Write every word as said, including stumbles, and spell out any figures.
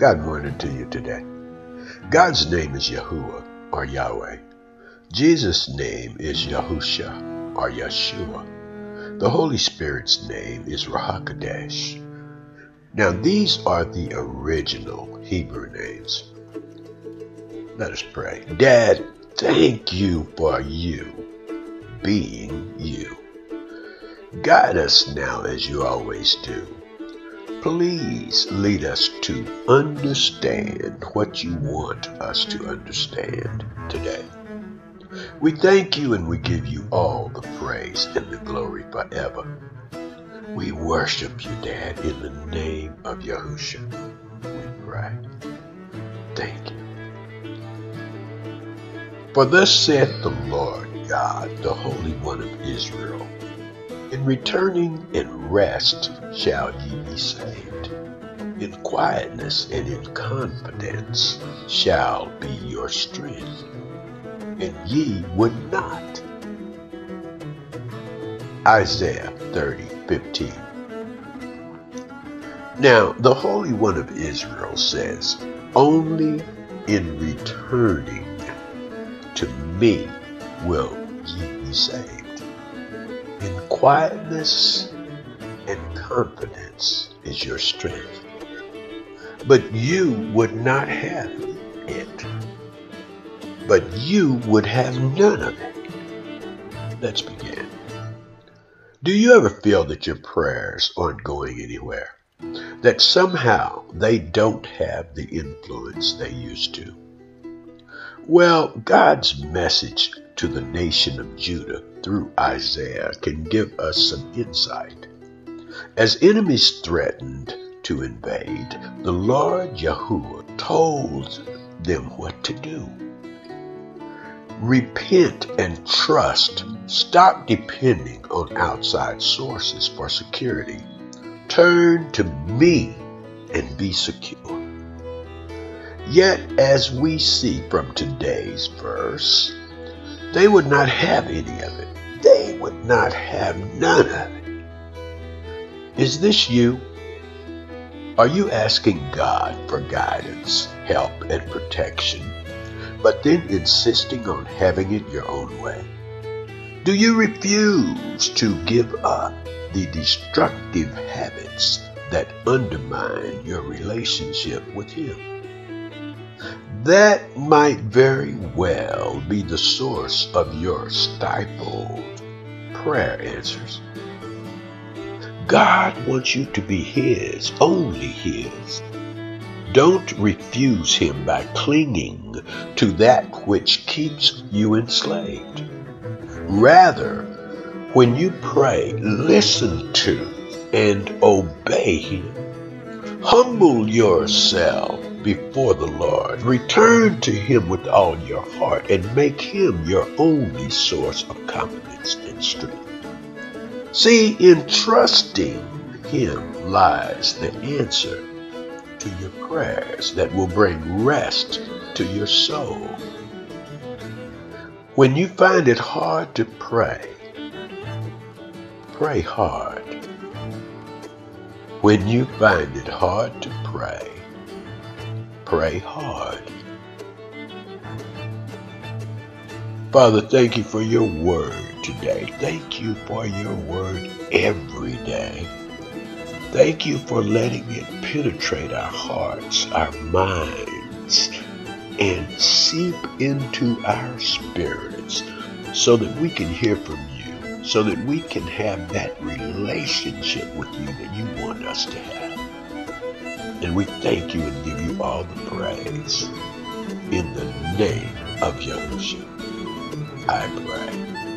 God morning to you today. God's name is Yahuwah or Yahweh. Jesus' name is Yahusha or Yeshua. The Holy Spirit's name is Ruach-Hakodesh. Now these are the original Hebrew names. Let us pray. Dad, thank you for you being you. Guide us now as you always do. Please lead us to understand what you want us to understand today. We thank you and we give you all the praise and the glory forever. We worship you, Dad, in the name of Yahusha. We pray. Thank you. For thus saith the Lord God, the Holy One of Israel, in returning and rest shall ye be saved. In quietness and in confidence shall be your strength. And ye would not. Isaiah thirty fifteen. Now the Holy One of Israel says, only in returning to me will ye be saved. In quietness and confidence is your strength. But you would not have it. But you would have none of it. Let's begin. Do you ever feel that your prayers aren't going anywhere? That somehow they don't have the influence they used to? Well, God's message to the nation of Judah through Isaiah can give us some insight. As enemies threatened to invade, the Lord Yahuwah told them what to do. Repent and trust. Stop depending on outside sources for security. Turn to me and be secure. Yet, as we see from today's verse, they would not have any of it. They would not have none of it. Is this you? Are you asking God for guidance, help, and protection, but then insisting on having it your own way? Do you refuse to give up the destructive habits that undermine your relationship with Him? That might very well be the source of your stifled prayer answers. God wants you to be His, only His. Don't refuse Him by clinging to that which keeps you enslaved. Rather, when you pray, listen to and obey Him. Humble yourself before the Lord. Return to Him with all your heart and make Him your only source of confidence and strength. See, in trusting Him lies the answer to your prayers that will bring rest to your soul. When you find it hard to pray, pray hard. When you find it hard to pray, pray hard. Father, thank you for your word today. Thank you for your word every day. Thank you for letting it penetrate our hearts, our minds, and seep into our spirits so that we can hear from you, so that we can have that relationship with you that you want us to have. And we thank you and give you all the praise. In the name of Yahushua, I pray.